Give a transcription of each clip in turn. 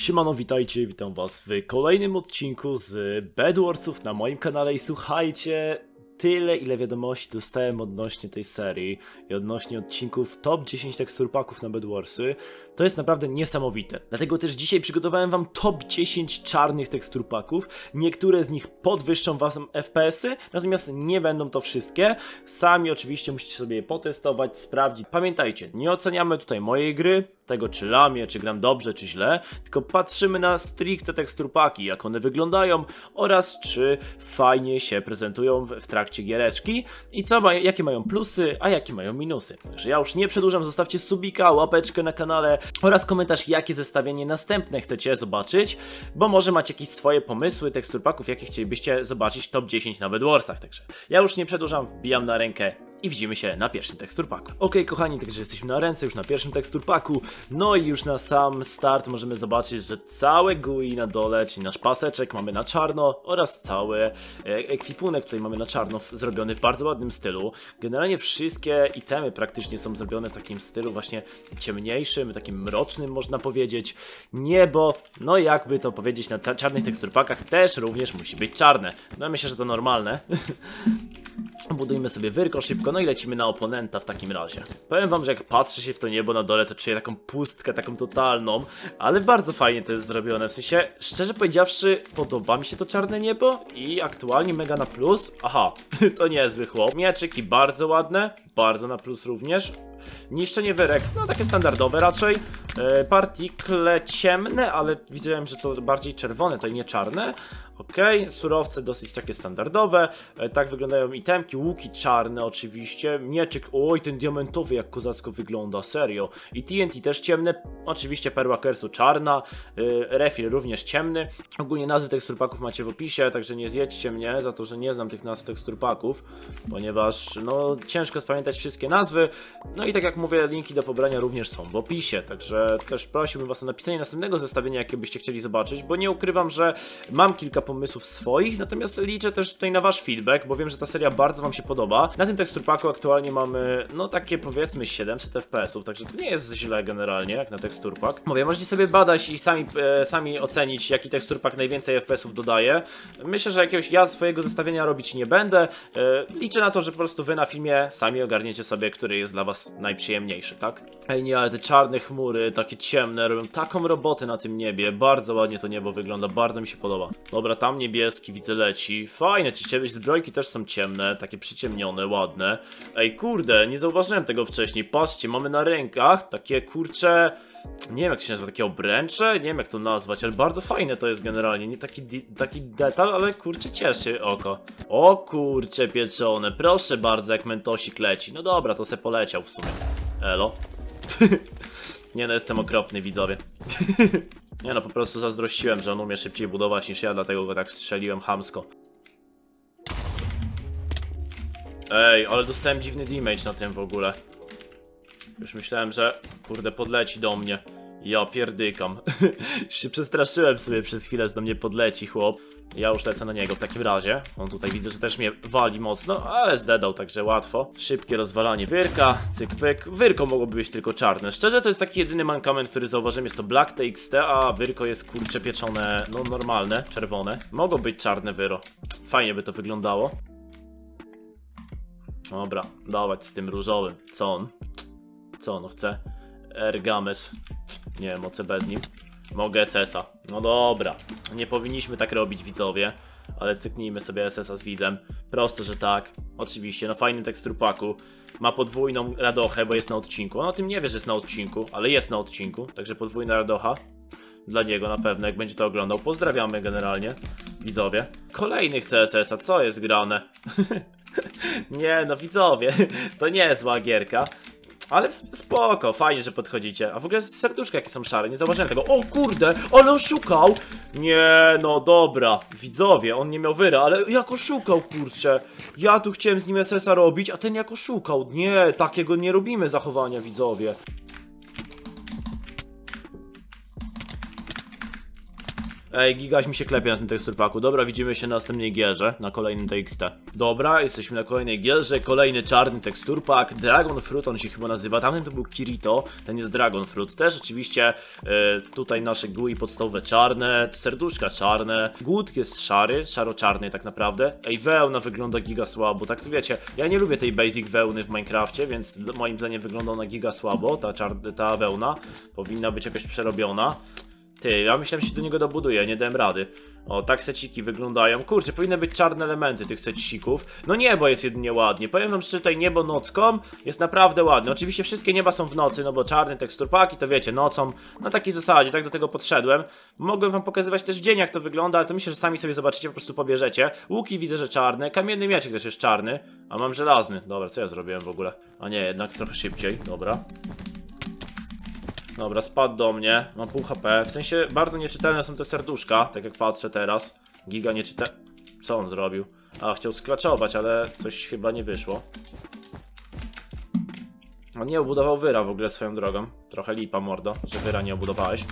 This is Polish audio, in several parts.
Siemano, witajcie, witam was w kolejnym odcinku z Bedwarsów na moim kanale i słuchajcie, tyle ile wiadomości dostałem odnośnie tej serii i odnośnie odcinków top 10 teksturpaków na Bedwarsy, to jest naprawdę niesamowite. Dlatego też dzisiaj przygotowałem wam top 10 czarnych teksturpaków, niektóre z nich podwyższą wam FPS-y, natomiast nie będą to wszystkie. Sami oczywiście musicie sobie je potestować, sprawdzić. Pamiętajcie, nie oceniamy tutaj mojej gry, tego czy lamię, czy gram dobrze, czy źle, tylko patrzymy na stricte teksturpaki, jak one wyglądają oraz czy fajnie się prezentują w trakcie giereczki i jakie mają plusy, a jakie mają minusy. Także ja już nie przedłużam, zostawcie subika, łapeczkę na kanale oraz komentarz, jakie zestawienie następne chcecie zobaczyć, bo może macie jakieś swoje pomysły teksturpaków, jakie chcielibyście zobaczyć top 10 na Bedwarsach. Także ja już nie przedłużam, wbijam na rękę i widzimy się na pierwszym teksturpaku. Okej, kochani, także jesteśmy na ręce już na pierwszym teksturpaku. No i już na sam start możemy zobaczyć, że całe GUI na dole, czyli nasz paseczek mamy na czarno oraz cały ekwipunek tutaj mamy na czarno, zrobiony w bardzo ładnym stylu. Generalnie wszystkie itemy praktycznie są zrobione w takim stylu właśnie ciemniejszym, takim mrocznym można powiedzieć. Niebo, no jakby to powiedzieć, na czarnych teksturpakach też również musi być czarne. No myślę, że to normalne. Budujmy sobie wyrko szybko, no i lecimy na oponenta w takim razie. Powiem wam, że jak patrzę się w to niebo na dole, to czuję taką pustkę, taką totalną, ale bardzo fajnie to jest zrobione, w sensie, szczerze powiedziawszy, podoba mi się to czarne niebo i aktualnie mega na plus. Aha, to niezły chłop. Mieczyki bardzo ładne, bardzo na plus również. Niszczenie wyrek, no takie standardowe raczej. Partikle ciemne, ale widziałem, że to bardziej czerwone, to nie czarne. Okej, surowce dosyć takie standardowe. Tak wyglądają itemki, łuki czarne oczywiście. Mieczyk, oj ten diamentowy jak kozacko wygląda, serio. I TNT też ciemne, oczywiście perła kersu czarna. Refil również ciemny. Ogólnie nazwy teksturpaków macie w opisie, także nie zjedźcie mnie za to, że nie znam tych nazw teksturpaków, ponieważ no ciężko spamiętać wszystkie nazwy. No i tak jak mówię, linki do pobrania również są w opisie, także też prosiłbym was o napisanie następnego zestawienia, jakie byście chcieli zobaczyć, bo nie ukrywam, że mam kilka pomysłów swoich, natomiast liczę też tutaj na wasz feedback, bo wiem, że ta seria bardzo wam się podoba. Na tym teksturpaku aktualnie mamy, no takie powiedzmy 700 FPS-ów, także to nie jest źle generalnie, jak na teksturpak. Mówię, możecie sobie badać i sami ocenić, jaki teksturpak najwięcej FPS-ów dodaje. Myślę, że jakiegoś ja swojego zestawienia robić nie będę. Liczę na to, że po prostu wy na filmie sami ogarniecie sobie, który jest dla was najprzyjemniejszy, tak? Ej nie, ale te czarne chmury, takie ciemne, robią taką robotę na tym niebie. Bardzo ładnie to niebo wygląda, bardzo mi się podoba. Dobra, tam niebieski widzę leci. Fajne, ci zbrojki też są ciemne, takie przyciemnione, ładne. Ej kurde, nie zauważyłem tego wcześniej. Patrzcie, mamy na rękach takie kurcze... Nie wiem jak to się nazywa, takie obręcze? Nie wiem jak to nazwać, ale bardzo fajne to jest generalnie. Nie taki detal, ale kurczę cieszy oko. O kurcze pieczone, proszę bardzo jak mentosik leci. No dobra, to se poleciał w sumie. Elo. Nie no, jestem okropny widzowie. Nie no, po prostu zazdrościłem, że on umie szybciej budować niż ja, dlatego go tak strzeliłem chamsko. Ej, ale dostałem dziwny damage na tym w ogóle. Już myślałem, że kurde podleci do mnie. Ja pierdykam. Już się przestraszyłem sobie przez chwilę, że do mnie podleci chłop. Ja już lecę na niego w takim razie. On tutaj widzę, że też mnie wali mocno, ale zdedał, także łatwo. Szybkie rozwalanie wyrka, cyk pyk. Wyrko mogłoby być tylko czarne. Szczerze to jest taki jedyny mankament, który zauważyłem, jest to Black TXT, a wyrko jest kurcze pieczone, no normalne, czerwone. Mogło być czarne wyro. Fajnie by to wyglądało. Dobra, dawać z tym różowym. Co on? Co on chce? Ergames. Nie wiem, o co bez nim. Mogę SS-a. No dobra. Nie powinniśmy tak robić, widzowie. Ale cyknijmy sobie SS-a z widzem. Prosto, że tak. Oczywiście, na fajnym teksturpaku. Ma podwójną radochę, bo jest na odcinku. On o tym nie wie, że jest na odcinku, ale jest na odcinku. Także podwójna radocha. Dla niego na pewno, jak będzie to oglądał. Pozdrawiamy generalnie, widzowie. Kolejny chce SS-a. Co jest grane? Nie, no widzowie. To nie jest zła gierka. Ale spoko, fajnie, że podchodzicie. A w ogóle serduszka jakie są szare, nie zauważyłem tego. O kurde, ale oszukał! Nie, no dobra. Widzowie, on nie miał wyra, ale jak oszukał, kurczę. Ja tu chciałem z nim SS-a robić, a ten jak oszukał. Nie, takiego nie robimy zachowania, widzowie. Ej, Gigaś mi się klepie na tym teksturpaku. Dobra, widzimy się na następnej gierze, na kolejnym TXT. Dobra, jesteśmy na kolejnej gierze, kolejny czarny teksturpak. Dragon Fruit on się chyba nazywa, tamten to był Kirito, ten jest Dragon Fruit. Też oczywiście tutaj nasze GUI podstawowe czarne, serduszka czarne. Głód jest szary, szaro-czarny tak naprawdę. Ej, wełna wygląda giga słabo, tak to wiecie. Ja nie lubię tej basic wełny w Minecrafcie, więc moim zdaniem wygląda ona giga słabo, ta wełna. Powinna być jakoś przerobiona. Ty, ja myślałem, że się do niego dobuduję, nie dałem rady. O, tak seciki wyglądają. Kurczę, powinny być czarne elementy tych secicików. No niebo jest jedynie ładnie. Powiem wam, że tutaj niebo nocką jest naprawdę ładne. Oczywiście wszystkie nieba są w nocy, no bo czarny teksturpaki, to wiecie, nocą. Na takiej zasadzie, tak do tego podszedłem. Mogłem wam pokazywać też w dzień, jak to wygląda, ale to myślę, że sami sobie zobaczycie, po prostu pobierzecie. Łuki widzę, że czarne. Kamienny mieczek też jest czarny. A mam żelazny. Dobra, co ja zrobiłem w ogóle? A nie, jednak trochę szybciej. Dobra. Dobra, spadł do mnie, mam pół HP, w sensie bardzo nieczytelne są te serduszka, tak jak patrzę teraz. Giga Co on zrobił? A, chciał sklaczować, ale coś chyba nie wyszło. On nie obudował wyra w ogóle swoją drogą. Trochę lipa, mordo, że wyra nie obudowałeś.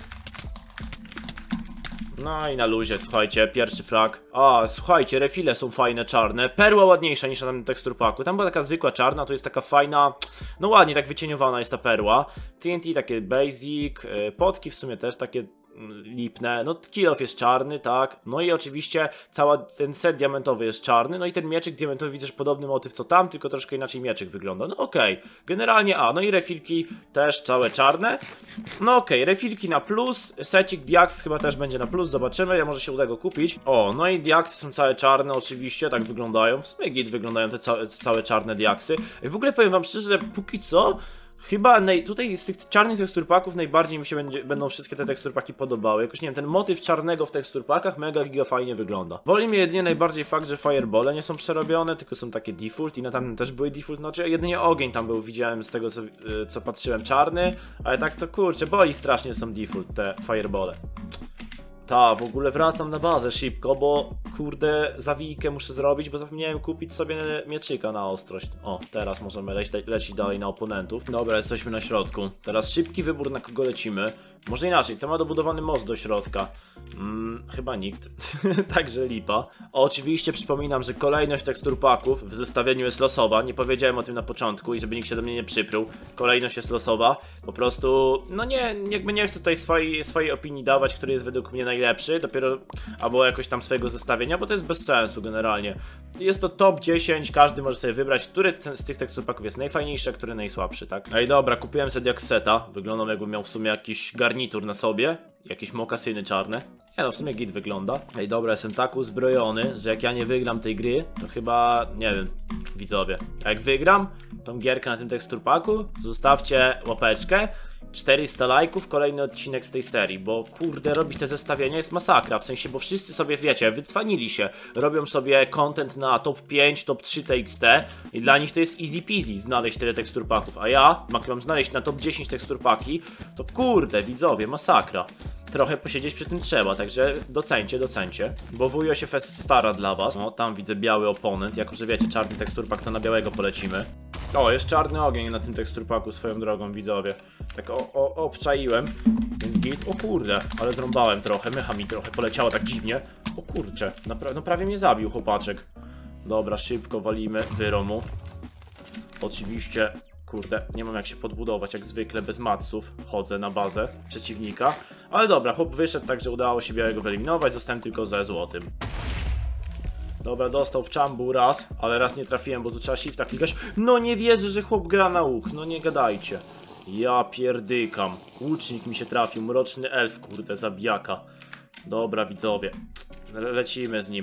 No i na luzie, słuchajcie, pierwszy frag. A, słuchajcie, refile są fajne, czarne. Perła ładniejsza niż na tym teksturpaku. Tam była taka zwykła czarna, tu jest taka fajna. No ładnie, tak wycieniowana jest ta perła. TNT takie basic, potki w sumie też takie lipne. No kill off jest czarny, tak. No i oczywiście cały ten set diamentowy jest czarny. No i ten mieczyk diamentowy widzę, że podobny motyw co tam, tylko troszkę inaczej mieczyk wygląda. No okej. Generalnie no i refilki też całe czarne. No okej, refilki na plus. Secik Diax chyba też będzie na plus, zobaczymy. Ja może się uda go kupić. O, no i Diaksy są całe czarne oczywiście, tak wyglądają. W sumie git wyglądają te całe czarne Diaksy. I w ogóle powiem wam szczerze, że póki co chyba tutaj z tych czarnych teksturpaków najbardziej mi się będą wszystkie te teksturpaki podobały. Jakoś nie wiem, ten motyw czarnego w teksturpakach mega giga fajnie wygląda. Boli mnie jedynie najbardziej fakt, że firebole nie są przerobione, tylko są takie default i na tamtym też były default. Znaczy jedynie ogień tam był, widziałem z tego co patrzyłem czarny, ale tak to kurczę, boli strasznie są default te firebole. Ta, w ogóle wracam na bazę szybko, bo kurde zawijkę muszę zrobić, bo zapomniałem kupić sobie mieczyka na ostrość. O, teraz możemy lecieć dalej na oponentów. Dobra, jesteśmy na środku. Teraz szybki wybór, na kogo lecimy. Może inaczej, kto ma dobudowany most do środka? Chyba nikt. Także lipa. Oczywiście przypominam, że kolejność teksturpaków w zestawieniu jest losowa. Nie powiedziałem o tym na początku i żeby nikt się do mnie nie przypruł. Kolejność jest losowa. Po prostu, no nie chcę tutaj swojej opinii dawać, który jest według mnie najlepszy. Dopiero, albo jakoś tam swojego zestawienia, bo to jest bez sensu generalnie. Jest to top 10, każdy może sobie wybrać, który z tych teksturpaków jest najfajniejszy, a który najsłabszy, tak? Ej, dobra, kupiłem sobie Diakseta. Wyglądał jakbym miał w sumie jakiś garnitur na sobie. Jakieś mokasyny czarne. Nie no, w sumie git wygląda. Ej, dobra, jestem tak uzbrojony, że jak ja nie wygram tej gry, to chyba, nie wiem, widzowie. A jak wygram tą gierkę na tym teksturpaku, zostawcie łapeczkę. 400 lajków, kolejny odcinek z tej serii, bo kurde, robić te zestawienia jest masakra, w sensie, bo wszyscy sobie, wiecie, wycwanili się, robią sobie content na top 5, top 3 TXT i dla nich to jest easy peasy znaleźć tyle teksturpaków, a ja, jak mam znaleźć na top 10 teksturpaki, to kurde, widzowie, masakra. Trochę posiedzieć przy tym trzeba, także docencie, bo wujo się fest stara dla was. No, tam widzę biały oponent, jako że wiecie, czarny teksturpak, to na białego polecimy. O, jest czarny ogień na tym teksturpaku swoją drogą, widzowie. Tak obczaiłem, więc git. O kurde, ale zrąbałem trochę, mycha mi trochę poleciała tak dziwnie. O kurcze, no prawie mnie zabił chłopaczek. Dobra, szybko walimy wyromu. Oczywiście, kurde, nie mam jak się podbudować, jak zwykle bez matsów. Chodzę na bazę przeciwnika. Ale dobra, chłop wyszedł, także udało się białego wyeliminować, zostałem tylko ze złotym. Dobra, dostał w czambu raz, ale raz nie trafiłem, bo tu trzeba shifta klikać. No nie wierzę, że chłop gra na łuk, no nie gadajcie. Ja pierdykam. Łucznik mi się trafił, mroczny elf, kurde, zabijaka. Dobra, widzowie. Lecimy z nim.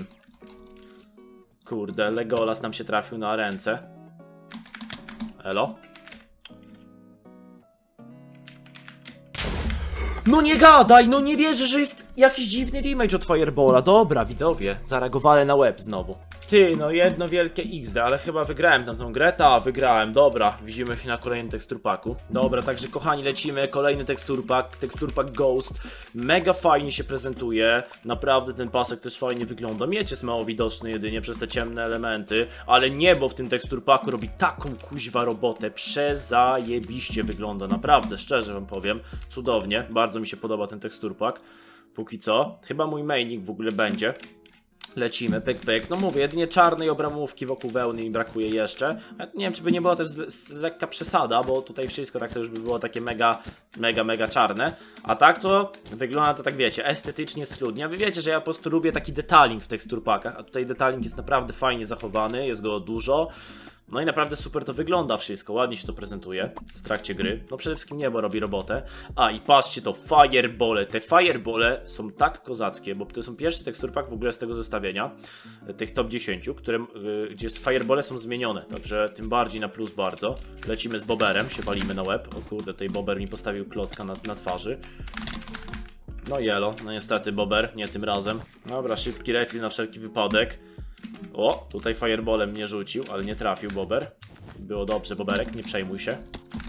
Kurde, Legolas nam się trafił na ręce. Elo? No nie gadaj, no nie wierzę, że jest jakiś dziwny damage od Firebola. Dobra, widzowie, zareagowali na łeb znowu. Ty, no jedno wielkie XD, ale chyba wygrałem tamtą grę. Ta, wygrałem, dobra, widzimy się na kolejnym teksturpaku. Dobra, także kochani, lecimy, kolejny teksturpak Ghost. Mega fajnie się prezentuje, naprawdę ten pasek też fajnie wygląda. Miecz jest mało widoczny jedynie przez te ciemne elementy, ale niebo w tym teksturpaku robi taką kuźwa robotę, przezajebiście wygląda, naprawdę, szczerze wam powiem, cudownie, bardzo mi się podoba ten teksturpak. póki co. Chyba mój mainik w ogóle będzie. Lecimy, pyk, pyk. No mówię, jedynie czarnej obramówki wokół wełny mi brakuje jeszcze. Nie wiem, czy by nie była też lekka przesada, bo tutaj wszystko tak to już by było takie mega czarne. A tak to wygląda to tak, wiecie, estetycznie schludnie. A wy wiecie, że ja po prostu lubię taki detaling w teksturpakach, a tutaj detaling jest naprawdę fajnie zachowany, jest go dużo. No i naprawdę super to wygląda wszystko, ładnie się to prezentuje w trakcie gry. No przede wszystkim niebo robi robotę. A i patrzcie to, firebole. Te firebole są tak kozackie, bo to są pierwszy teksturpak w ogóle z tego zestawienia, tych top 10, gdzie firebole są zmienione, także tym bardziej na plus bardzo. Lecimy z boberem, się walimy na łeb. O kurde, tutaj bober mi postawił klocka na twarzy. No jelo, no niestety bober, nie tym razem. Dobra, szybki refill na wszelki wypadek. O, tutaj fireballem mnie rzucił, ale nie trafił bober. Było dobrze, boberek, nie przejmuj się.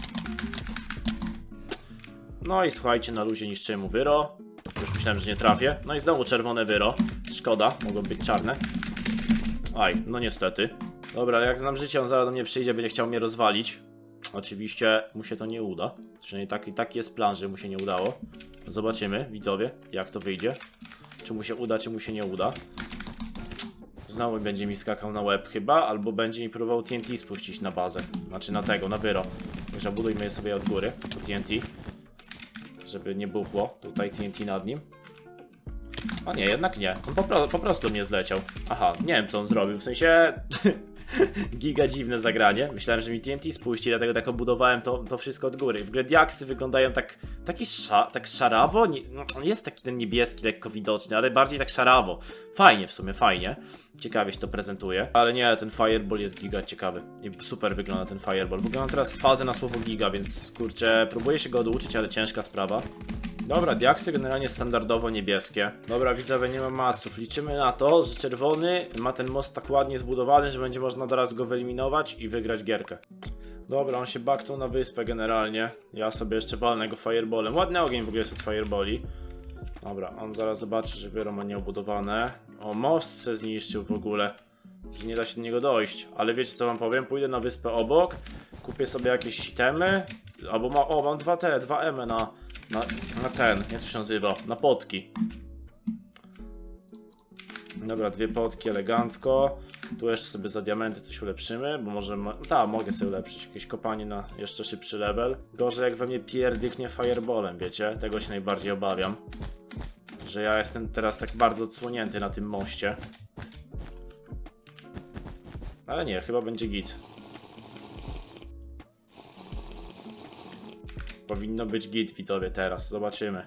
No i słuchajcie, na luzie niszczyłem mu wyro. Już myślałem, że nie trafię. No i znowu czerwone wyro. Szkoda, mogą być czarne. Aj, no niestety. Dobra, jak znam życie, on zaraz do mnie przyjdzie, będzie chciał mnie rozwalić. Oczywiście mu się to nie uda. Przynajmniej taki jest plan, że mu się nie udało. Zobaczymy, widzowie, jak to wyjdzie. Czy mu się uda, czy mu się nie uda. Znowu będzie mi skakał na łeb chyba, albo będzie mi próbował TNT spuścić na bazę. Znaczy na tego, na wyro. Także budujmy je sobie od góry, to TNT. Żeby nie buchło tutaj TNT nad nim. O nie, jednak nie. On po prostu mnie zleciał. Aha, nie wiem co on zrobił, w sensie... Giga dziwne zagranie. Myślałem, że mi TNT spuści, dlatego tak obudowałem to wszystko od góry. W ogóle diaksy wyglądają tak szarawo. No, on jest taki ten niebieski, lekko widoczny, ale bardziej tak szarawo. Fajnie w sumie, fajnie. Ciekawie się to prezentuje. Ale nie, ten fireball jest giga ciekawy. I super wygląda ten fireball. W ogóle mam teraz fazę na słowo giga, więc kurczę, próbuję się go oduczyć, ale ciężka sprawa. Dobra, diaksy generalnie standardowo niebieskie. Dobra, widzowie, nie ma maców. Liczymy na to, że czerwony ma ten most tak ładnie zbudowany, że będzie można teraz go wyeliminować i wygrać gierkę. Dobra, on się backnął na wyspę generalnie. Ja sobie jeszcze walnę go fireballem. Ładny ogień w ogóle jest od fireballi. Dobra, on zaraz zobaczy, że wyro ma nieobudowane. O, most se zniszczył w ogóle. Że nie da się do niego dojść. Ale wiecie co wam powiem? Pójdę na wyspę obok, kupię sobie jakieś itemy. Albo mam dwa M na ten, jak to się nazywa? Na potki. Dobra, dwie potki elegancko. Tu jeszcze sobie za diamenty coś ulepszymy, bo może... mogę sobie ulepszyć jakieś kopanie na jeszcze szybszy level. Gorzej jak we mnie pierdyknie fireballem, wiecie? Tego się najbardziej obawiam. Że ja jestem teraz tak bardzo odsłonięty na tym moście. Ale nie, chyba będzie git. Powinno być git, widzowie, teraz. Zobaczymy.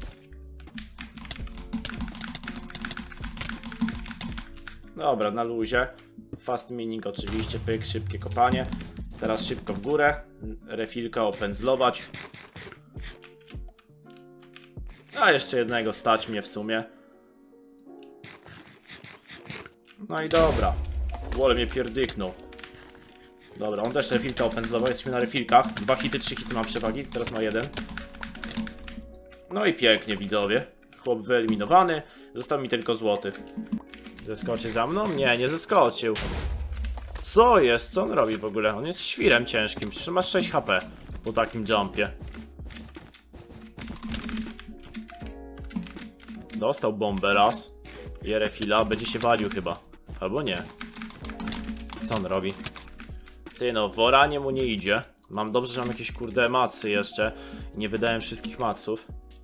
Dobra, na luzie. Fast mining oczywiście, pyk, szybkie kopanie. Teraz szybko w górę. Refilka opędzlować. A jeszcze jednego stać mnie w sumie. No i dobra. Wolę mnie pierdyknął. Dobra, on też refilka opędzlował, jesteśmy na refilkach. 2 hity, 3 hity mam przewagi, teraz ma 1. No i pięknie, widzowie. Chłop wyeliminowany. Został mi tylko złoty. Zeskoczy za mną? Nie, nie zeskoczył. Co jest? Co on robi w ogóle? On jest świrem ciężkim, przecież ma 6 HP po takim jumpie. Dostał bombę raz. Je refila, będzie się walił chyba. Albo nie. Co on robi? Ty no, w oranie mu nie idzie. Mam dobrze, że mam jakieś kurde macy jeszcze. Nie wydałem wszystkich maców.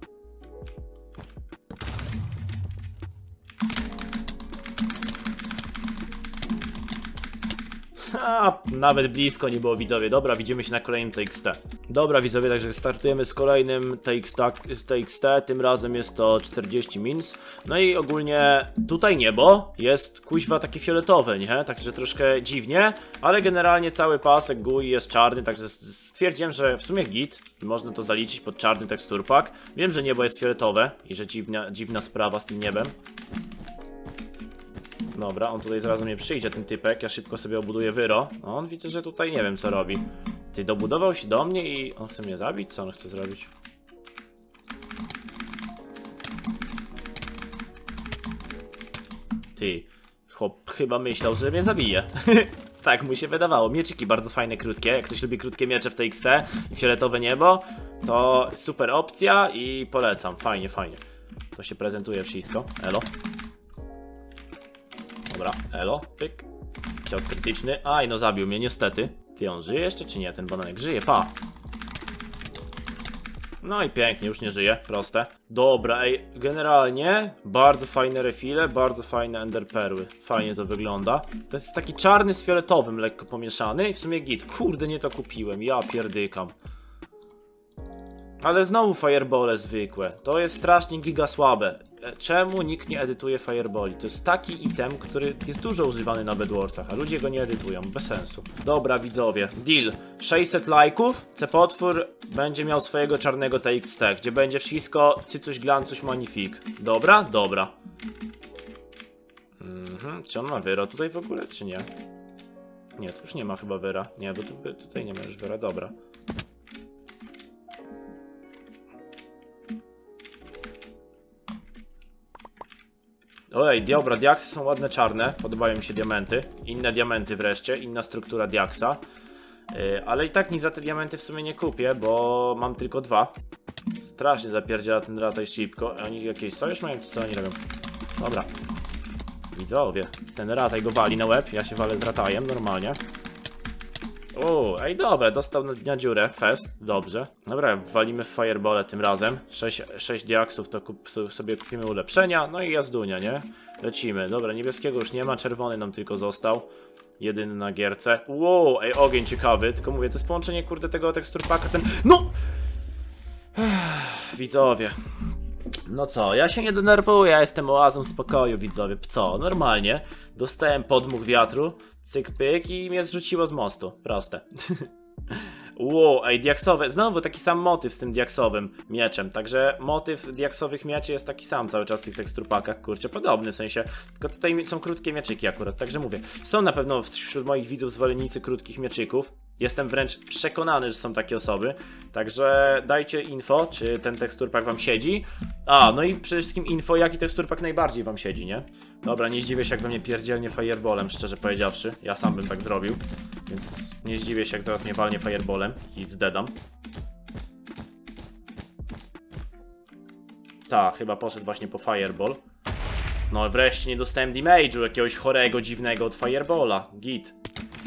Nawet blisko nie było, widzowie. Dobra, widzimy się na kolejnym TXT. Dobra, widzowie, także startujemy z kolejnym TXT. Tym razem jest to 40 mins. No i ogólnie tutaj niebo jest kuźwa takie fioletowe, nie? Także troszkę dziwnie, ale generalnie cały pasek GUI jest czarny, także stwierdziłem, że w sumie git. Można to zaliczyć pod czarny teksturpak. Wiem, że niebo jest fioletowe i że dziwna sprawa z tym niebem. Dobra, on tutaj zaraz do mnie przyjdzie, ten typek. Ja szybko sobie obuduję wyro. No, on widzę, że tutaj nie wiem co robi. Ty, dobudował się do mnie i on chce mnie zabić? Co on chce zrobić? Ty, chłop chyba myślał, że mnie zabije. Tak mu się wydawało. Mieczyki bardzo fajne, krótkie. Jak ktoś lubi krótkie miecze w TXT i fioletowe niebo, to super opcja i polecam. Fajnie, fajnie. To się prezentuje wszystko. Elo. Dobra, elo, pyk. Cios krytyczny. Aj, no zabił mnie niestety. Ty, on żyje jeszcze czy nie? Ten bananek żyje, pa. No i pięknie, już nie żyje, proste. Dobra, ej, generalnie bardzo fajne refile, bardzo fajne enderperły. Fajnie to wygląda. To jest taki czarny z fioletowym, lekko pomieszany i w sumie git. Kurde, nie to kupiłem, ja pierdykam. Ale znowu firebole zwykłe. To jest strasznie giga słabe. Czemu nikt nie edytuje fireboli? To jest taki item, który jest dużo używany na Bedwarsach, a ludzie go nie edytują. Bez sensu. Dobra, widzowie. Deal. 600 lajków. Cepotwór będzie miał swojego czarnego TXT, gdzie będzie wszystko cycuś glancuś magnifik. Dobra? Dobra. Czy on ma wyro tutaj w ogóle, czy nie? Nie, tu już nie ma chyba wyra. Nie, bo tutaj nie ma już wyra. Dobra. Ojej, dobra, diaksy są ładne czarne, podobają mi się diamenty. Inne diamenty wreszcie, inna struktura diaksa. Ale i tak nic za te diamenty w sumie nie kupię, bo mam tylko 2. Strasznie zapierdziela ten rataj szybko. Oni jakieś sojusz mają, co oni robią? Dobra. Widzowie, ten rataj go wali na łeb, ja się walę z ratajem normalnie. O, ej dobra, dostał na dziurę, fest, dobrze. Dobra, walimy w firebole tym razem. 6 diaksów to sobie kupimy ulepszenia, no i jazdunia, nie? Lecimy, dobra, niebieskiego już nie ma, czerwony nam tylko został. Jedyny na gierce. Wow, ej, ogień ciekawy, tylko mówię, to jest połączenie, kurde, tego teksturpaka, ten... No! Widzowie. No co, ja się nie denerwuję, ja jestem oazą spokoju, widzowie. Co, normalnie. Dostałem podmuch wiatru, cyk pyk i mnie zrzuciło z mostu. Proste. Wow, ej, diaksowe. Znowu taki sam motyw z tym diaksowym mieczem. Także motyw diaksowych mieczy jest taki sam cały czas w tych teksturpakach. Kurczę, podobny w sensie. Tylko tutaj są krótkie mieczyki akurat. Także mówię, są na pewno wśród moich widzów zwolennicy krótkich mieczyków. Jestem wręcz przekonany, że są takie osoby. Także dajcie info, czy ten teksturpak wam siedzi. A, no i przede wszystkim info, jaki teksturpak najbardziej wam siedzi, nie? Dobra, nie zdziwię się, jak we mnie pierdzielnie fireballem, szczerze powiedziawszy. Ja sam bym tak zrobił. Więc nie zdziwię się, jak zaraz mnie walnie fireballem i zdedam. Tak, chyba poszedł właśnie po fireball. No wreszcie nie dostałem damage'u jakiegoś chorego, dziwnego od fireballa. Git.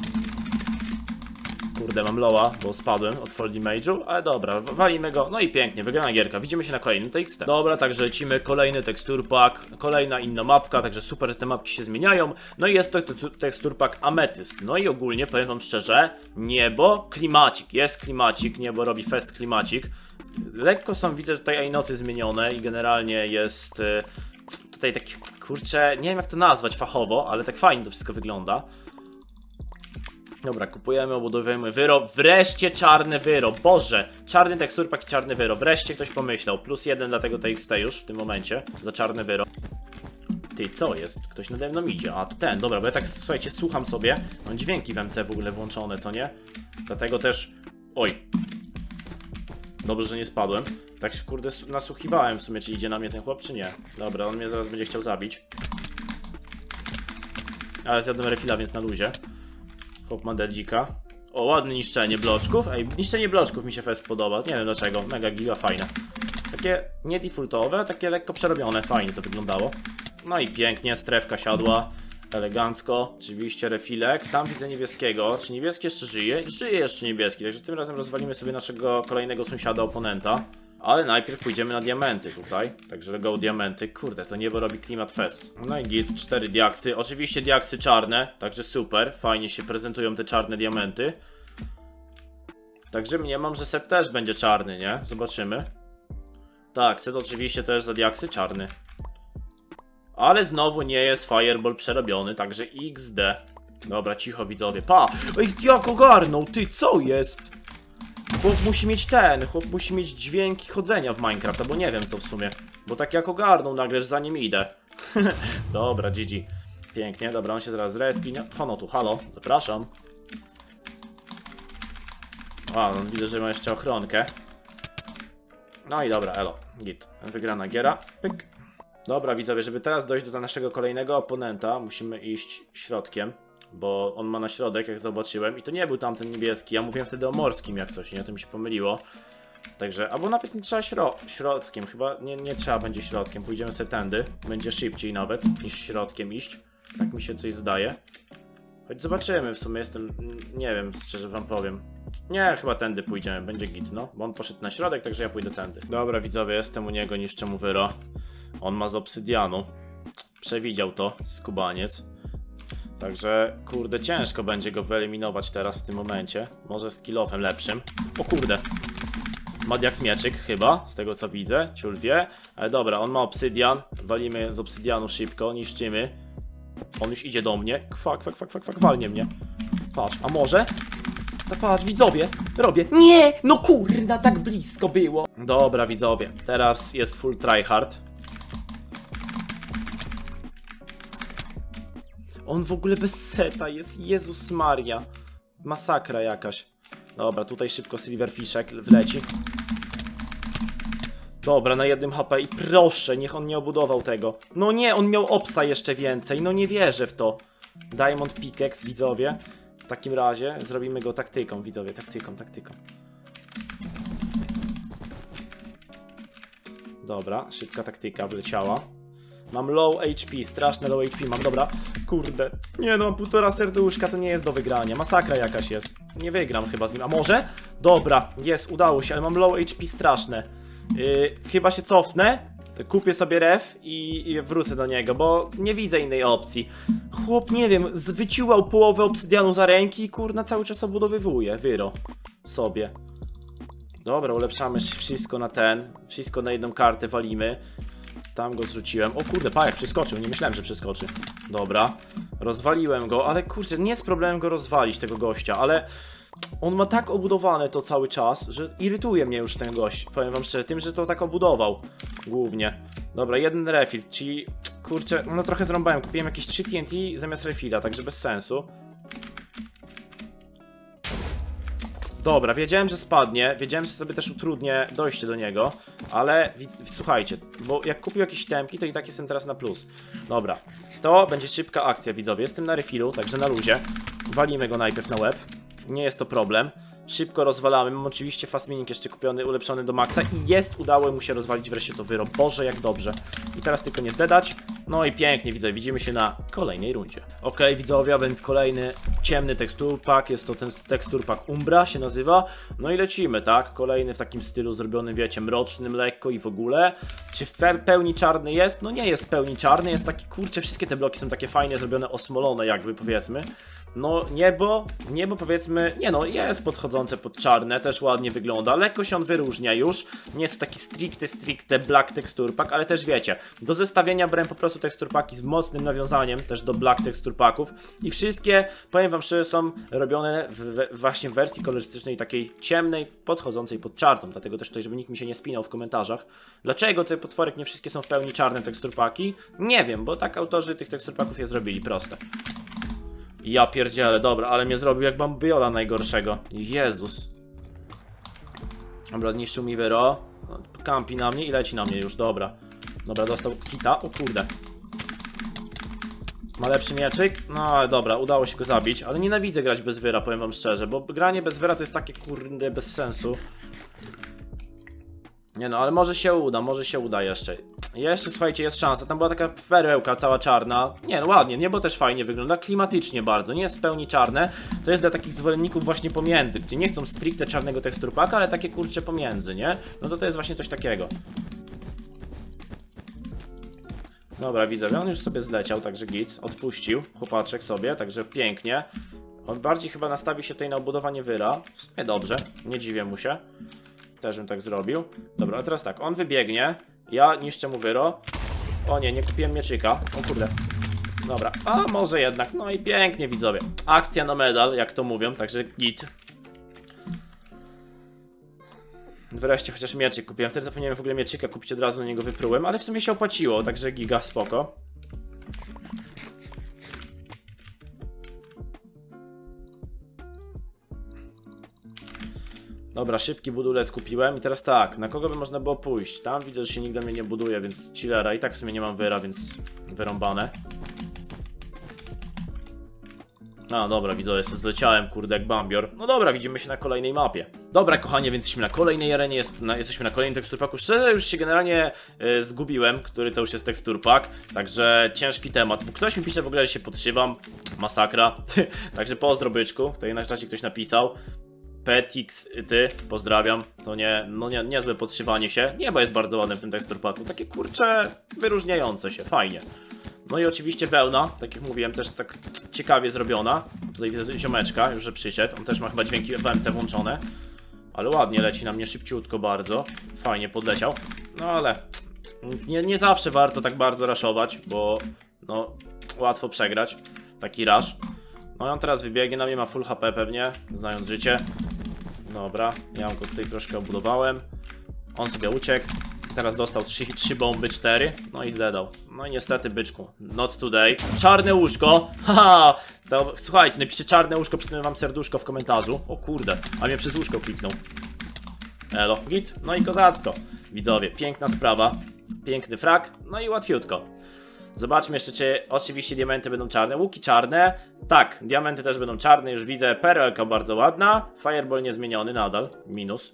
Kurde, mam lowa, bo spadłem od fall damage'u, ale dobra, walimy go, no i pięknie, wygrana gierka, widzimy się na kolejnym TXT. Dobra, także lecimy, kolejny teksturpak, kolejna inna mapka, także super, że te mapki się zmieniają. No i jest to teksturpak ametyst, no i ogólnie powiem wam szczerze, niebo, klimacik, jest klimacik, niebo robi fest klimacik. Lekko są, widzę tutaj ajnoty zmienione i generalnie jest tutaj taki, kurczę, nie wiem jak to nazwać fachowo, ale tak fajnie to wszystko wygląda. Dobra, kupujemy, obudowujemy wyro. Wreszcie czarne wyro. Boże, czarny teksturpak i czarny wyro. Wreszcie ktoś pomyślał. +1 dla tego TXT już w tym momencie. Za czarne wyro. Ty, co jest? Ktoś nade mną idzie. A, to ten, dobra, bo ja tak, słuchajcie, słucham sobie. Mam dźwięki w MC w ogóle włączone, co nie? Dlatego też... Oj. Dobrze, że nie spadłem. Tak się, kurde, nasłuchiwałem w sumie, czy idzie na mnie ten chłop, czy nie. Dobra, on mnie zaraz będzie chciał zabić. Ale zjadłem refila, więc na luzie. Chłop ma dedzika. O, ładne niszczenie bloczków. Ej, niszczenie bloczków mi się fest podoba. Nie wiem dlaczego. Mega giga fajne. Takie nie defaultowe, takie lekko przerobione. Fajnie to wyglądało. No i pięknie, strefka siadła. Elegancko. Oczywiście refilek. Tam widzę niebieskiego. Czy niebieski jeszcze żyje? Żyje jeszcze niebieski. Także tym razem rozwalimy sobie naszego kolejnego sąsiada, oponenta. Ale najpierw pójdziemy na diamenty tutaj. Także go diamenty. Kurde, to niebo robi klimat fest. No i git, 4 diaksy. Oczywiście diaksy czarne, także super. Fajnie się prezentują te czarne diamenty. Także mniemam, że set też będzie czarny, nie? Zobaczymy. Tak, set oczywiście też za diaksy czarny. Ale znowu nie jest fireball przerobiony, także XD. Dobra, cicho widzowie. Pa! Ej, jak ogarnął, ty, co jest? Chłop musi mieć chłop musi mieć dźwięki chodzenia w Minecraft, bo nie wiem co w sumie. Bo tak jak ogarnął nagle, że za nim idę. Dobra, GG. Pięknie, dobra, on się zaraz zrespi. Hono tu, halo, zapraszam. A, no widzę, że ma jeszcze ochronkę. No i dobra, elo, git. Wygrana giera, pyk. Dobra widzowie, żeby teraz dojść do naszego kolejnego oponenta, musimy iść środkiem. Bo on ma na środek, jak zobaczyłem. I to nie był tamten niebieski. Ja mówiłem wtedy o morskim jak coś, nie? To mi się pomyliło. Także, albo nawet nie trzeba środkiem, chyba nie trzeba będzie środkiem, pójdziemy sobie tędy, będzie szybciej nawet niż środkiem iść, tak mi się coś zdaje. Choć zobaczymy, w sumie nie wiem, szczerze wam powiem. Nie, chyba tędy pójdziemy, będzie git, no, bo on poszedł na środek, także ja pójdę tędy. Dobra widzowie, jestem u niego, niszczę mu wyro. On ma z obsydianu, przewidział to, skubaniec. Także, kurde, ciężko będzie go wyeliminować teraz w tym momencie. Może z kill-offem lepszym. O kurde. Madiax mieczyk chyba, z tego co widzę, ciul wie. Ale dobra, on ma obsydian. Walimy z obsydianu szybko, niszczymy. On już idzie do mnie. Kwak, walnie mnie. Patrz, a może? No patrz, widzowie, robię. Nie, no kurna, tak blisko było. Dobra, widzowie, teraz jest full tryhard. On w ogóle bez seta jest, Jezus Maria. Masakra jakaś. Dobra, tutaj szybko Silverfishek wleci. Dobra, na 1 HP i proszę, niech on nie obudował tego. No nie, on miał obsa jeszcze więcej, no nie wierzę w to. Diamond Pickaxe, widzowie. W takim razie zrobimy go taktyką, widzowie, taktyką. Dobra, szybka taktyka wleciała. Mam low HP, straszne low HP mam, dobra. Kurde, nie no, mam 1,5 serduszka, to nie jest do wygrania, masakra jakaś jest. Nie wygram chyba z nim, a może? Dobra, jest, udało się, ale mam low HP straszne. Chyba się cofnę, kupię sobie ref i wrócę do niego, bo nie widzę innej opcji. Chłop, nie wiem, wyciłał połowę obsydianu za ręki i kurna cały czas obudowywuje, wyro sobie. Dobra, ulepszamy wszystko na wszystko na jedną kartę walimy. Tam go zrzuciłem. O kurde, pajak przeskoczył, nie myślałem, że przeskoczy. Dobra, rozwaliłem go, ale kurczę, nie jest problemem go rozwalić, tego gościa, ale on ma tak obudowane to cały czas, że irytuje mnie już ten gość, powiem wam szczerze, tym, że to tak obudował głównie. Dobra, 1 refill, czyli kurczę, no trochę zrąbałem, kupiłem jakieś 3 TNT zamiast refilla, także bez sensu. Dobra, wiedziałem, że spadnie, wiedziałem, że sobie też utrudnię dojście do niego, ale słuchajcie, bo jak kupił jakieś temki, to i tak jestem teraz na plus. Dobra, to będzie szybka akcja, widzowie, jestem na refillu, także na luzie. Walimy go najpierw na łeb, nie jest to problem. Szybko rozwalamy, mam oczywiście fast minik jeszcze kupiony, ulepszony do maksa i jest, udało mu się rozwalić wreszcie to wyro, Boże jak dobrze. I teraz tylko nie zdedać, no i pięknie widzowie, widzimy się na kolejnej rundzie. Okej, widzowie, a więc kolejny ciemny tekstur pack, jest to ten tekstur pack Umbra się nazywa. No i lecimy, tak, kolejny w takim stylu zrobionym, wiecie, mrocznym lekko i w ogóle. Czy w pełni czarny jest? No nie jest w pełni czarny, jest taki, kurczę, wszystkie te bloki są takie fajnie zrobione, osmolone jakby powiedzmy. No niebo powiedzmy, nie no, jest podchodzące pod czarne, też ładnie wygląda, lekko się on wyróżnia już, nie jest to taki stricte black texture pack, ale też wiecie, do zestawienia brałem po prostu texture packi z mocnym nawiązaniem też do black texture packów i wszystkie, powiem wam szczerze, są robione właśnie w wersji kolorystycznej, takiej ciemnej, podchodzącej pod czarną, dlatego też tutaj, żeby nikt mi się nie spinał w komentarzach, dlaczego te potworek nie wszystkie są w pełni czarne texture packi, nie wiem, bo tak autorzy tych texture packów je zrobili, proste. Ja pierdzielę, dobra, ale mnie zrobił jak Bambiola najgorszego. Jezus. Dobra, zniszczył mi wyro. Kampi na mnie i leci na mnie już, dobra. Dobra, dostał hita, o kurde. Ma lepszy mieczyk? No ale dobra, udało się go zabić. Ale nienawidzę grać bez wyra, powiem wam szczerze, bo granie bez wyra to jest takie kurde bez sensu. Nie no, ale może się uda jeszcze. Jeszcze, słuchajcie, jest szansa. Tam była taka perełka cała czarna. Nie no, ładnie, niebo też fajnie wygląda. Klimatycznie bardzo, nie jest w pełni czarne. To jest dla takich zwolenników właśnie pomiędzy, gdzie nie chcą stricte czarnego teksturpaka, ale takie kurcze pomiędzy, nie? No to jest właśnie coś takiego. Dobra, widzę, on już sobie zleciał, także git. Odpuścił chłopaczek sobie, także pięknie. On bardziej chyba nastawi się tutaj na obudowanie wyra. W sumie dobrze, nie dziwię mu się. Też bym tak zrobił. Dobra, a teraz tak, on wybiegnie. Ja niszczę mu wyro. O nie, nie kupiłem mieczyka. O kurde. Dobra, a może jednak. No i pięknie, widzowie. Akcja na medal, jak to mówią, także git. Wreszcie chociaż mieczyk kupiłem. Wtedy zapomniałem w ogóle mieczyka kupić, od razu na niego wyprułem, ale w sumie się opłaciło, także giga, spoko. Dobra, szybki budulec kupiłem i teraz tak, na kogo by można było pójść? Tam widzę, że się nigdy mnie nie buduje, więc chillera. I tak w sumie nie mam wyra, więc wyrąbane. A, dobra, widzowie, zleciałem, kurde, jak bambior. No dobra, widzimy się na kolejnej mapie. Dobra, kochanie, więc jesteśmy na kolejnej arenie, jesteśmy na kolejnym teksturpaku. Szczerze, już się generalnie zgubiłem, który to już jest teksturpak. Także ciężki temat. Ktoś mi pisze w ogóle, że się podszywam. Masakra. Także pozdro, byczku. Tutaj na czacie ktoś napisał. Petix, ty, pozdrawiam. To niezłe podszywanie się. Niebo jest bardzo ładne w tym teksturpaku. Takie, kurcze, wyróżniające się, fajnie. No i oczywiście wełna, tak jak mówiłem, też tak ciekawie zrobiona. Tutaj widzę ziomeczka, już że przyszedł. On też ma chyba dźwięki FMC włączone. Ale ładnie leci na mnie, szybciutko bardzo. Fajnie podleciał. No ale nie zawsze warto tak bardzo raszować, bo no łatwo przegrać taki rush. No i on teraz wybiegnie, na mnie ma full HP pewnie, znając życie. Dobra, ja go tutaj troszkę obudowałem. On sobie uciekł. Teraz dostał 3 bomby, 4. No i zdedał. No i niestety, byczku, not today. Czarne łóżko. Haha. To, słuchajcie, napiszcie czarne łóżko, przypomnę wam serduszko w komentarzu. O kurde, a mnie przez łóżko kliknął. Elo, git. No i kozacko. Widzowie, piękna sprawa. Piękny frak. No i łatwiutko. Zobaczmy jeszcze, czy oczywiście diamenty będą czarne. Łuki czarne. Tak, diamenty też będą czarne. Już widzę, perełka bardzo ładna. Fireball niezmieniony nadal. Minus.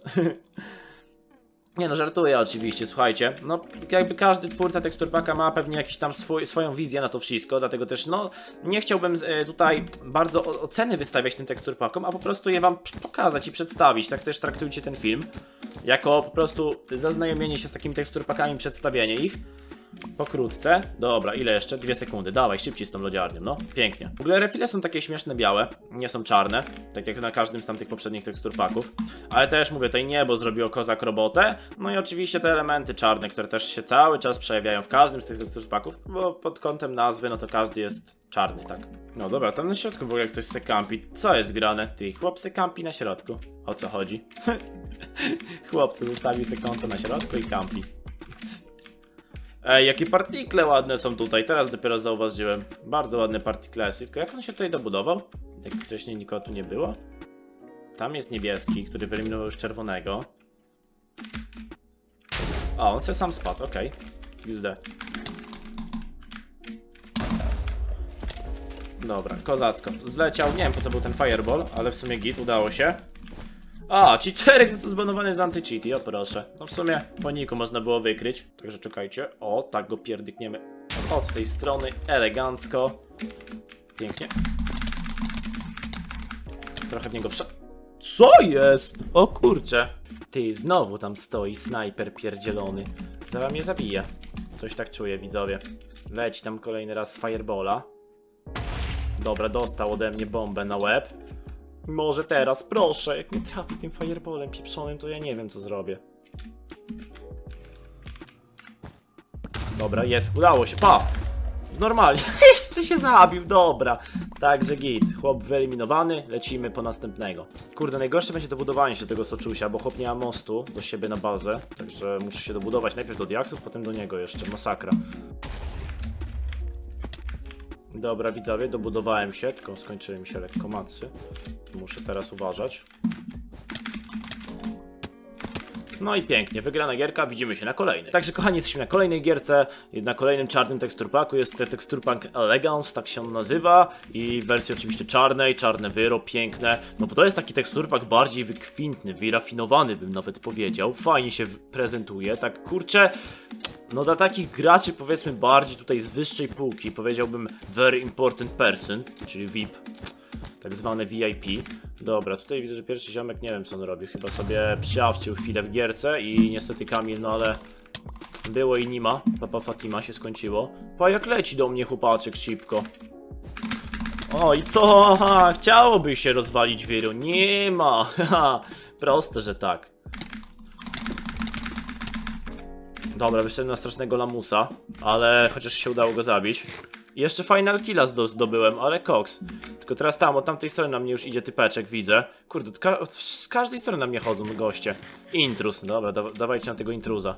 Nie no, żartuję oczywiście, słuchajcie. No, jakby każdy twórca teksturpaka ma pewnie jakiś tam swoją wizję na to wszystko. Dlatego też, no, nie chciałbym tutaj bardzo oceny wystawiać tym teksturpakom, a po prostu je wam pokazać i przedstawić. Tak też traktujcie ten film. Jako po prostu zaznajomienie się z takimi teksturpakami, przedstawienie ich. Pokrótce. Dobra, ile jeszcze? 2 sekundy. Dawaj, szybciej z tą lodziarnią, no. Pięknie. W ogóle refile są takie śmieszne białe. Nie są czarne. Tak jak na każdym z tamtych poprzednich teksturpaków. Ale też mówię, tutaj niebo zrobiło kozak robotę. No i oczywiście te elementy czarne, które też się cały czas przejawiają w każdym z tych teksturpaków. Bo pod kątem nazwy, no to każdy jest czarny, tak. No dobra, tam na środku w ogóle ktoś se kampi. Co jest grane? Ty, chłop se kampi na środku. O co chodzi? Chłopcy zostawił se konto na środku i kampi. Ej, jakie partikle ładne są tutaj, teraz dopiero zauważyłem. Bardzo ładne partikle, tylko jak on się tutaj dobudował? Jak wcześniej nikogo tu nie było? Tam jest niebieski, który wyeliminował już czerwonego. A, on se sam spadł, okej. XD. Dobra, kozacko. Zleciał, nie wiem po co był ten fireball, ale w sumie git, udało się. A, cheaterek został zbanowany z anti-cheaty, o proszę. No w sumie po niku można było wykryć. Także czekajcie. O, tak go pierdykniemy od tej strony, elegancko. Pięknie. Trochę w niego Co jest? O kurcze. Ty, znowu tam stoi snajper pierdzielony. Zaraz mnie zabije. Coś tak czuję, widzowie. Leci tam kolejny raz z firebola. Dobra, dostał ode mnie bombę na łeb. Może teraz, proszę, jak mnie trafi tym fireballem pieprzonym, to ja nie wiem co zrobię. Dobra, jest, udało się, pa! Normalnie, jeszcze się zabił, dobra. Także git, chłop wyeliminowany, lecimy po następnego. Kurde, najgorsze będzie dobudowanie się tego soczusia, bo chłop nie ma mostu do siebie na bazę. Także muszę się dobudować najpierw do diaksów, potem do niego jeszcze, masakra. Dobra, widzowie, dobudowałem się, tylko skończyły mi się lekko macy. Muszę teraz uważać. No i pięknie, wygrana gierka, widzimy się na kolejnej. Także kochani, jesteśmy na kolejnej gierce, na kolejnym czarnym teksturpaku. Jest to teksturpak Elegance, tak się on nazywa. I w wersji oczywiście czarnej, czarne wyro, piękne. No bo to jest taki teksturpak bardziej wykwintny, wyrafinowany bym nawet powiedział. Fajnie się prezentuje, tak kurczę. No dla takich graczy powiedzmy bardziej tutaj z wyższej półki, powiedziałbym very important person, czyli VIP. Tak zwane VIP. Dobra, tutaj widzę, że pierwszy ziomek, nie wiem co on robi. Chyba sobie przyawczył chwilę w gierce i niestety Kamil, no ale było i nie ma. Papa Fatima się skończyło. Pa, jak leci do mnie chłopaczek szybko. O i co? Aha, chciałoby się rozwalić wiru. Nie ma. Haha, proste, że tak. Dobra, wyszedłem na strasznego lamusa, ale chociaż się udało go zabić. I jeszcze final killa zdobyłem, ale koks. Tylko teraz tam, od tamtej strony na mnie już idzie typeczek, widzę. Kurde, z każdej strony na mnie chodzą goście. Intruz, dobra, dawajcie na tego intruza.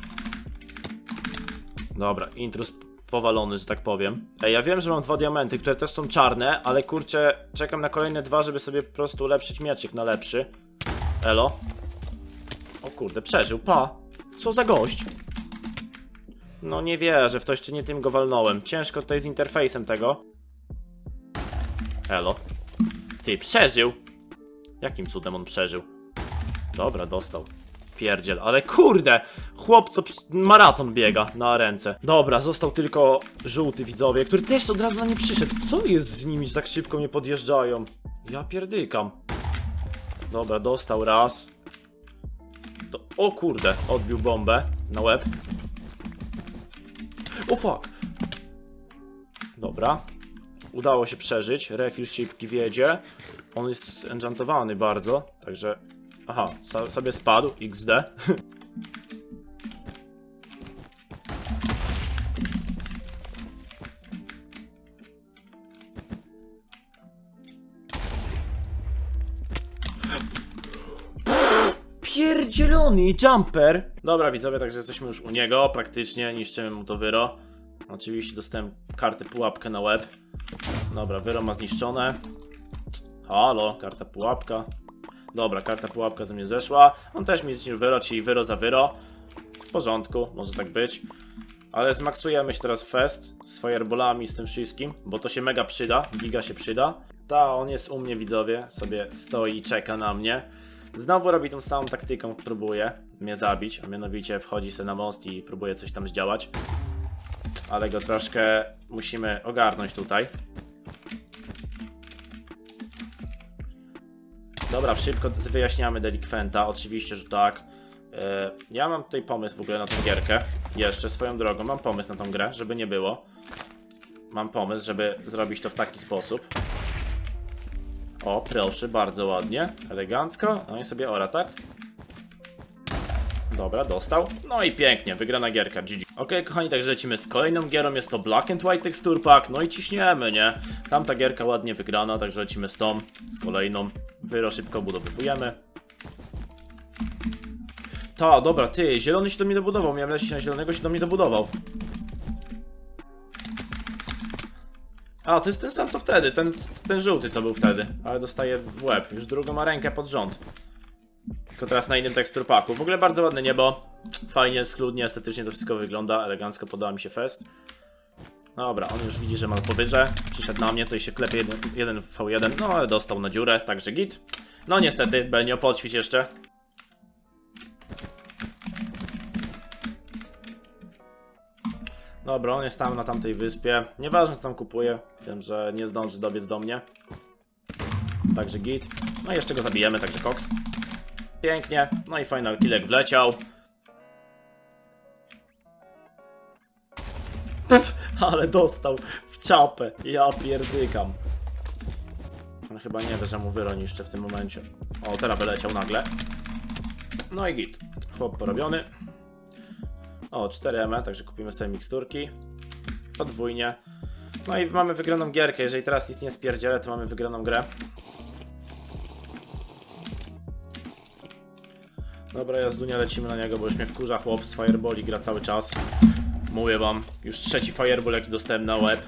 Dobra, intruz powalony, że tak powiem. Ej, ja wiem, że mam 2 diamenty, które też są czarne, ale kurczę, czekam na kolejne 2, żeby sobie po prostu ulepszyć mieczyk na lepszy. Elo. O kurde, przeżył, pa. Co za gość? No nie wierzę, w to jeszcze nie tym go walnąłem. Ciężko tutaj z interfejsem tego. Elo. Ty, przeżył. Jakim cudem on przeżył? Dobra, dostał. Pierdziel, ale kurde! Chłop, co maraton biega na ręce. Dobra, został tylko żółty, widzowie, który też od razu na nie przyszedł. Co jest z nimi, że tak szybko mnie podjeżdżają? Ja pierdykam. Dobra, dostał raz. O kurde, odbił bombę na łeb. O fuck! Dobra. Udało się przeżyć. Refill szybki wiedzie. On jest enchantowany bardzo, także... Aha, sobie spadł. XD. Pierdzielony jumper! Dobra, widzowie, także jesteśmy już u niego. Praktycznie niszczymy mu to wyro. Oczywiście dostałem kartę pułapkę na łeb. Dobra, wyro ma zniszczone. Halo, karta pułapka. Dobra, karta pułapka ze mnie zeszła. On też mi zniszczył wyro, czyli wyro za wyro. W porządku, może tak być. Ale zmaksujemy się teraz fest z fireballami, z tym wszystkim, bo to się mega przyda, giga się przyda. Ta, on jest u mnie, widzowie, sobie stoi i czeka na mnie. Znowu robi tą samą taktyką, próbuje mnie zabić, a mianowicie wchodzi sobie na most i próbuje coś tam zdziałać. Ale go troszkę musimy ogarnąć tutaj. Dobra, szybko wyjaśniamy delikwenta, oczywiście, że tak. Ja mam tutaj pomysł w ogóle na tą gierkę. Jeszcze swoją drogą, mam pomysł na tą grę, żeby nie było. Mam pomysł, żeby zrobić to w taki sposób. O, proszę, bardzo ładnie, elegancko. No i sobie ora, tak? Dobra, dostał. No i pięknie, wygrana gierka, GG. Okej, kochani, także lecimy z kolejną gierą, jest to Black and White Texture Pack. No i ciśniemy, nie? Tamta gierka ładnie wygrana, także lecimy z tą, z kolejną. Wyro szybko budowujemy. Ta, dobra, ty, zielony się do mnie dobudował. Miałem lecieć na zielonego, się do mnie dobudował. A, to jest ten sam co wtedy, ten żółty co był wtedy. Ale dostaje w łeb, już drugą ma rękę pod rząd. Tylko teraz na innym teksturpaku. W ogóle bardzo ładne niebo. Fajnie, schludnie, estetycznie to wszystko wygląda. Elegancko podoba mi się fest. Dobra, on już widzi, że ma powyżej. Przyszedł na mnie, tutaj się klepie 1v1. No ale dostał na dziurę, także git. No niestety, Benio, podświć jeszcze. Dobra, on jest tam na tamtej wyspie. Nieważne co tam kupuje. Wiem, że nie zdąży dobiec do mnie. Także git. No i jeszcze go zabijemy, także koks. Pięknie. No i final killek wleciał. Ale dostał w czapę. Ja pierdykam. On chyba nie wie, że mu wyro niszczy w tym momencie. O, teraz wyleciał nagle. No i git. Chłop porobiony. O, 4M, także kupimy sobie miksturki. Podwójnie. No i mamy wygraną gierkę. Jeżeli teraz nic nie spierdzielę, to mamy wygraną grę. Dobra, jazdunia, lecimy na niego, bo już mnie wkurza chłop z fireballi, gra cały czas. Mówię wam, już trzeci fireball jaki dostałem na łeb.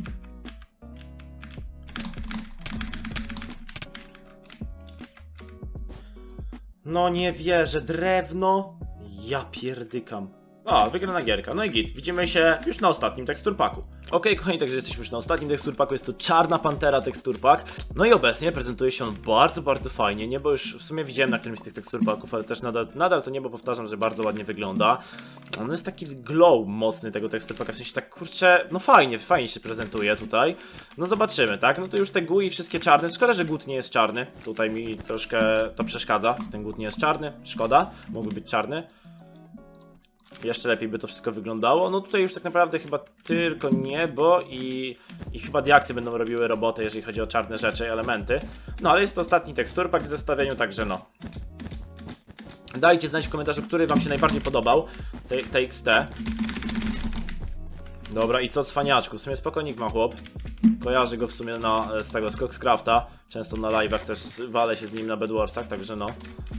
No nie wierzę, drewno. Ja pierdykam. A, wygrana gierka, no i git. Widzimy się już na ostatnim teksturpaku. Okej, kochani, także jesteśmy już na ostatnim teksturpaku. Jest to Czarna Pantera teksturpak. No i obecnie prezentuje się on bardzo, bardzo fajnie. Niebo już w sumie widziałem na którymś z tych teksturpaków, ale też nadal to niebo, powtarzam, że bardzo ładnie wygląda. On jest taki glow mocny tego teksturpaka, w sensie tak, kurczę, no fajnie się prezentuje tutaj. No zobaczymy, tak? No to już te GUI wszystkie czarne. Szkoda, że GUT nie jest czarny. Tutaj mi troszkę to przeszkadza. Ten GUT nie jest czarny. Szkoda, mógłby być czarny. Jeszcze lepiej by to wszystko wyglądało. No tutaj już tak naprawdę chyba tylko niebo i chyba diaksy będą robiły robotę, jeżeli chodzi o czarne rzeczy, elementy. No ale jest to ostatni teksturpak w zestawieniu, także no. Dajcie znać w komentarzu, który wam się najbardziej podobał. TXT. Dobra, i co cwaniaczku? W sumie spokojnik ma chłop. Kojarzy go w sumie z tego, z Coxcrafta. Często na live'ach też walę się z nim na Bedwarsach, także no.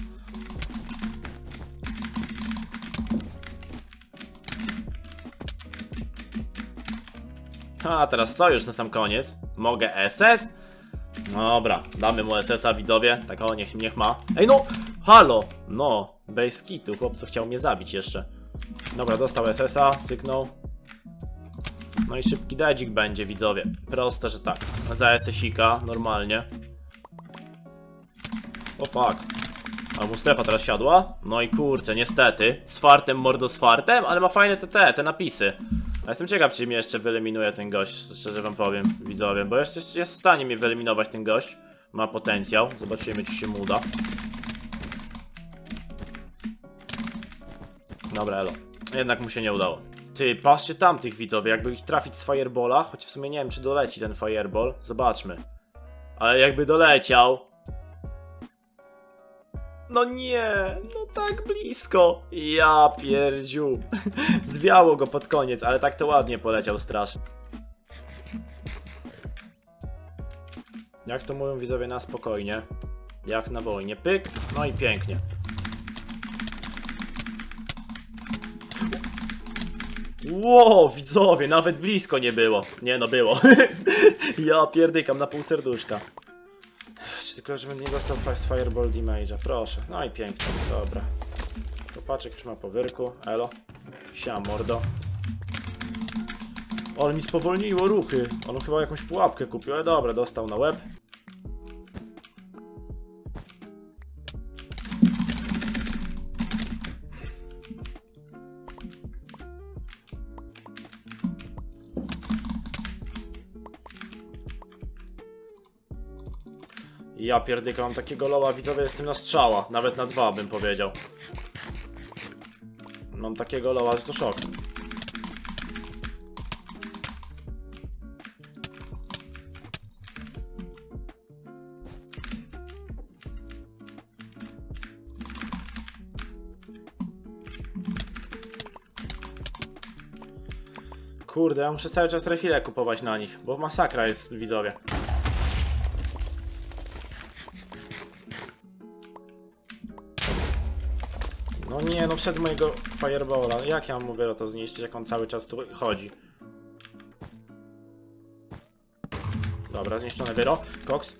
A teraz sojusz na sam koniec. Mogę SS? Dobra, damy mu SS-a, widzowie. Tak o, niech ma. Ej no! Halo! No, bez kitu, chłopco chciał mnie zabić jeszcze. Dobra, dostał SS-a, cyknął. No i szybki dedzik będzie, widzowie. Proste, że tak. Za SS-ika, normalnie. O fuck. A Mustafa teraz siadła? No i kurczę, niestety. Z fartem, mordo z fartem, ale ma fajne te napisy. A jestem ciekaw, czy mnie jeszcze wyeliminuje ten gość, szczerze wam powiem, widzowie. Bo jeszcze jest w stanie mnie wyeliminować ten gość. Ma potencjał. Zobaczymy, czy się mu uda. Dobra, elo. Jednak mu się nie udało. Ty, patrzcie tamtych, widzowie, jakby ich trafić z firebola, choć w sumie nie wiem, czy doleci ten fireball. Zobaczmy. Ale jakby doleciał... No nie, no tak blisko. Ja pierdziu. Zwiało go pod koniec, ale tak to ładnie poleciał strasznie. Jak to mówią widzowie, na spokojnie. Jak na wojnie. Pyk, no i pięknie. Ło, widzowie, nawet blisko nie było. Nie no, było. Ja pierdykam na pół serduszka. Tylko żebym nie dostał Fireball Damage'a, proszę. No i pięknie, dobra. Chłopaczek już ma po wyrku, elo. Siam, mordo. Ale mi spowolniło ruchy. On chyba jakąś pułapkę kupił, ale dobra, dostał na łeb. Ja pierdykam, mam takiego loła, widzowie, jestem na strzała. Nawet na 2 bym powiedział. Mam takiego loła, że to szok. Kurde, ja muszę cały czas refile kupować na nich, bo masakra jest, widzowie. No nie, no wszedł mojego fireballa. Jak ja mam mówię to zniszczyć, jak on cały czas tu chodzi? Dobra, zniszczone wyro. Koks.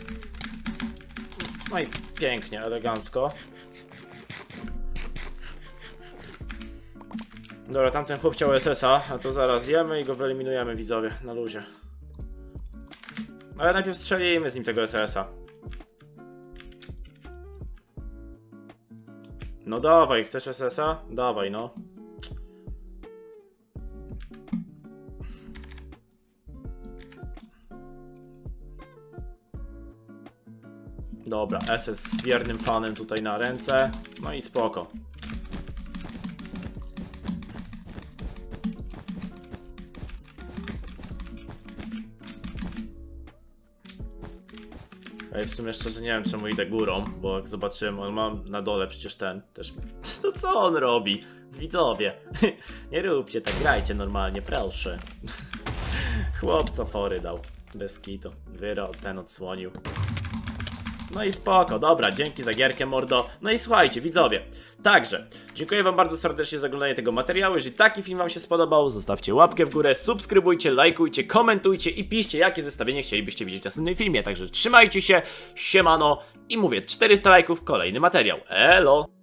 No i pięknie, elegancko. Dobra, tamten chłop chciał SS-a, a to zaraz jemy i go wyeliminujemy, widzowie, na luzie. Ale najpierw strzelimy z nim tego SS-a. No dawaj, chcesz SS-a? Dawaj, no. Dobra, SS z wiernym fanem tutaj na ręce. No i spoko. Ej, w sumie szczerze nie wiem, czemu idę górą, bo jak zobaczyłem, on ma na dole przecież ten też. To co on robi? Widzowie, nie róbcie tak, grajcie normalnie, proszę. Chłopca fory dał, bez kitu. Wyro, ten odsłonił. No i spoko, dobra, dzięki za gierkę, mordo. No i słuchajcie, widzowie, także dziękuję wam bardzo serdecznie za oglądanie tego materiału. Jeżeli taki film wam się spodobał, zostawcie łapkę w górę, subskrybujcie, lajkujcie, komentujcie i piszcie, jakie zestawienie chcielibyście widzieć w następnym filmie. Także trzymajcie się, siemano i mówię, 400 lajków, kolejny materiał. Elo!